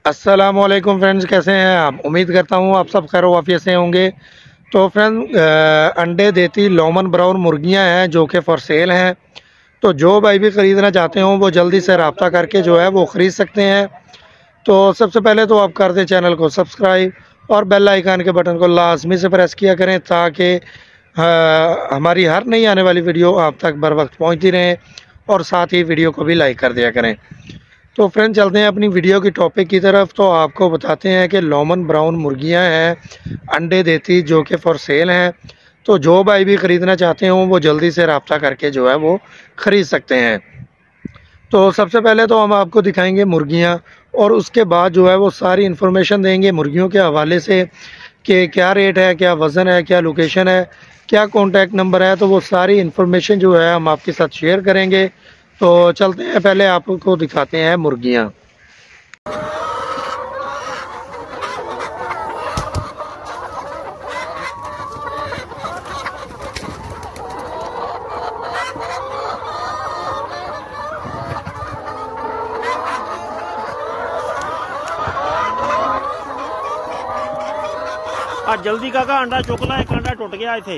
अस्सलामुअलैकुम फ्रेंड्स, कैसे हैं आप। उम्मीद करता हूँ आप सब खैर वाफियत से होंगे। तो फ्रेंड, अंडे देती लोमन ब्राउन मुर्गियां हैं जो कि फॉर सेल हैं। तो जो भाई भी ख़रीदना चाहते हो वो जल्दी से रब्ता करके जो है वो ख़रीद सकते हैं। तो सबसे पहले तो आप कर दें चैनल को सब्सक्राइब और बेल आइकन के बटन को लाजमी से प्रेस किया करें ताकि हमारी हर नई आने वाली वीडियो आप तक बर वक्त पहुँचती रहें, और साथ ही वीडियो को भी लाइक कर दिया करें। तो फ्रेंड, चलते हैं अपनी वीडियो की टॉपिक की तरफ। तो आपको बताते हैं कि लोमन ब्राउन मुर्गियां हैं अंडे देती जो कि फॉर सेल हैं। तो जो भाई भी ख़रीदना चाहते हो वो जल्दी से रब्ता करके जो है वो ख़रीद सकते हैं। तो सबसे पहले तो हम आपको दिखाएंगे मुर्गियां, और उसके बाद जो है वो सारी इन्फॉर्मेशन देंगे मुर्गियों के हवाले से कि क्या रेट है, क्या वज़न है, क्या लोकेशन है, क्या कॉन्टैक्ट नंबर है। तो वो सारी इन्फॉर्मेशन जो है हम आपके साथ शेयर करेंगे। तो चलते हैं, पहले आपको दिखाते हैं मुर्गियां। जल्दी काका अंडा चुक ला, एक अंडा टुट गया इथे।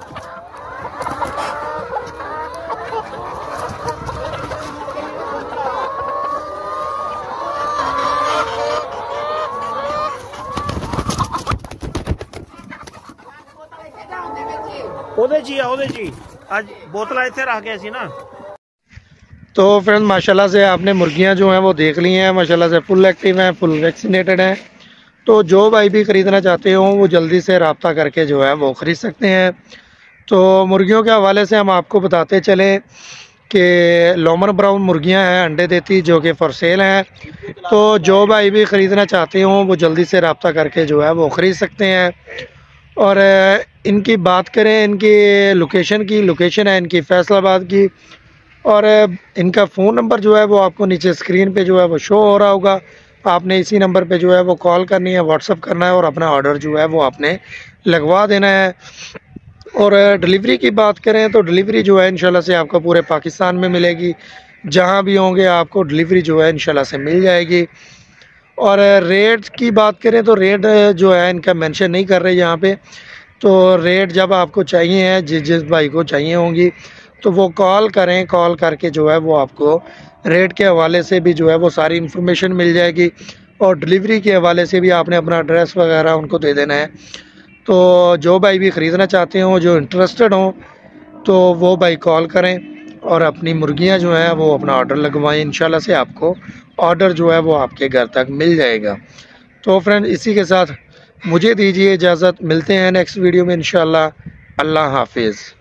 आज बोतल इथे रख गए सी ना। तो फ्रेंड, माशाल्लाह से आपने मुर्गियां जो हैं वो देख ली हैं। माशाल्लाह से फुल एक्टिव हैं, फुल वैक्सीनेटेड हैं। तो जो भाई भी ख़रीदना चाहते हो वो जल्दी से रब्ता करके जो है वो ख़रीद सकते हैं। तो मुर्गियों के हवाले से हम आपको बताते चलें कि लोमन ब्राउन मुर्गियां हैं अंडे देती जो कि फॉर सेल हैं। तो जो भाई भी ख़रीदना चाहते हो वो जल्दी से रब्ता करके जो है वो ख़रीद सकते हैं। और इनकी बात करें, इनकी लोकेशन है इनकी फैसलाबाद की, और इनका फ़ोन नंबर जो है वो आपको नीचे स्क्रीन पे जो है वो शो हो रहा होगा। आपने इसी नंबर पे जो है वो कॉल करनी है, व्हाट्सअप करना है, और अपना ऑर्डर जो है वो आपने लगवा देना है। और डिलीवरी की बात करें तो डिलीवरी जो है इंशाल्लाह से आपको पूरे पाकिस्तान में मिलेगी। जहां भी होंगे आपको डिलीवरी जो है इंशाल्लाह से मिल जाएगी। और रेट की बात करें तो रेट जो है इनका मेंशन नहीं कर रहे यहाँ पे। तो रेट जब आपको चाहिए हैं, जिस भाई को चाहिए होंगी तो वो कॉल करें। कॉल करके जो है वो आपको रेट के हवाले से भी जो है वो सारी इन्फॉर्मेशन मिल जाएगी, और डिलीवरी के हवाले से भी आपने अपना एड्रेस वगैरह उनको दे देना है। तो जो भाई भी ख़रीदना चाहते हों, जो इंटरेस्टेड हों, तो वो भाई कॉल करें और अपनी मुर्गियां जो हैं वो अपना ऑर्डर लगवाएं। इंशाल्लाह से आपको ऑर्डर जो है वो आपके घर तक मिल जाएगा। तो फ्रेंड, इसी के साथ मुझे दीजिए इजाज़त। मिलते हैं नेक्स्ट वीडियो में इंशाल्लाह। अल्लाह हाफिज़।